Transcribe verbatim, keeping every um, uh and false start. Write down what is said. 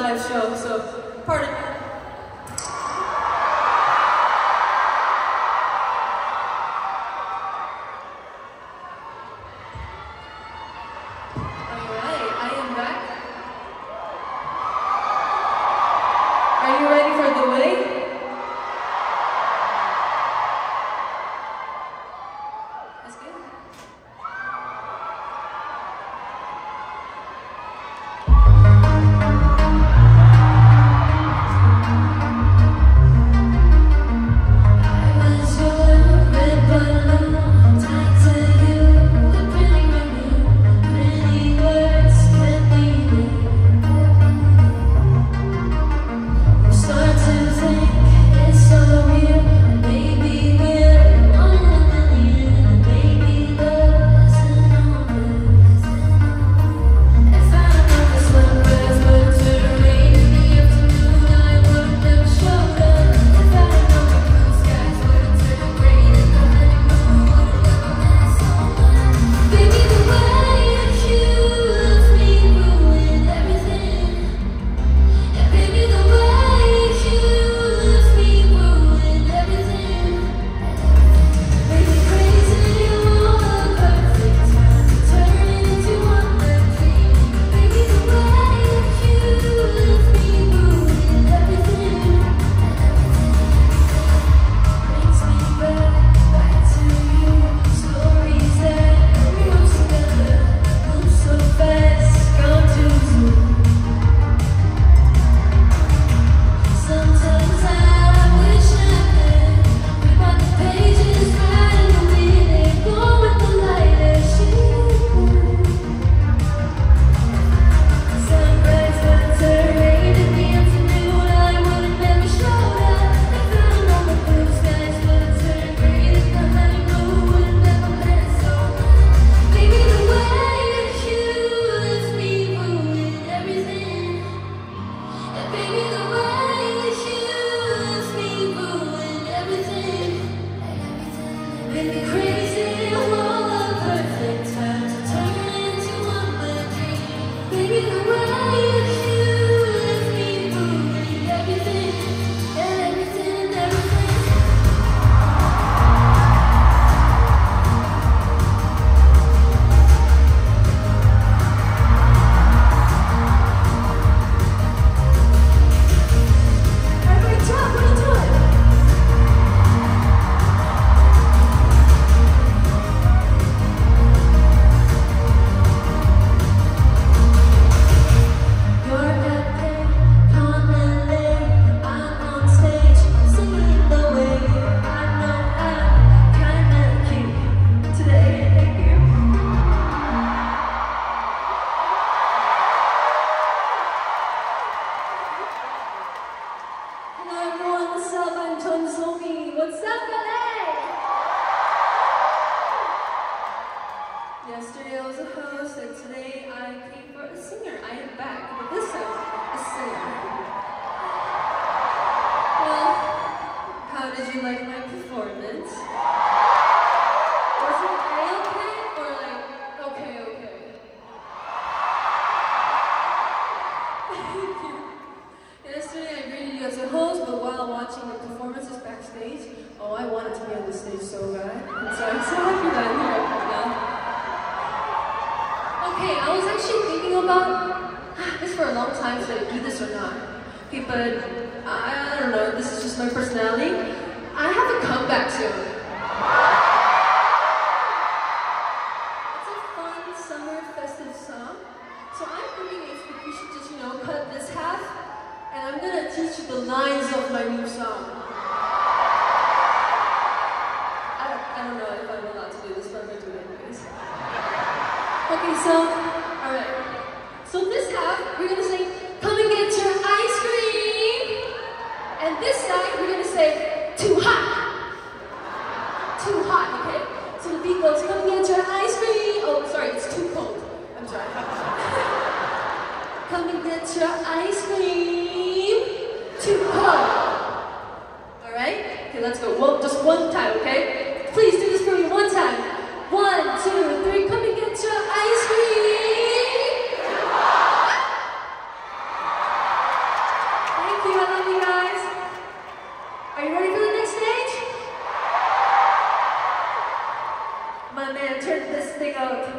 live show, so pardon. Alright, I am back. Are you ready for the way? That's good. Yesterday I was a host, and today I came for a singer. I am back, but this time, a singer. Well, how did you like my performance? Was it A-okay, or like, okay, okay? Thank you. Yesterday I greeted you as a host, but while watching the performances backstage, oh, I wanted to be on the stage so bad. And so I'm so happy that I'm here right now. Okay, I was actually thinking about this for a long time, should I do this or not? Okay, but I, I don't know, this is just my personality. I have a comeback soon. It's a fun summer festive song. So I'm thinking if we should just, you know, cut this half, and I'm gonna teach you the lines of my new song. I, I don't know if I'm allowed to do this, but I'm gonna do it anyways. Okay, so, alright. So this half, we're gonna say, come and get your ice cream. And this side, we're gonna say, too hot. Too hot, okay? So the beat goes, come and get your ice cream. Oh, sorry, it's too cold. I'm sorry. Come and get your ice cream. Too cold. Alright? Okay, let's go. Well, just one time, okay? Please do this for me one time. One, two, three, come and get your ice cream! 제가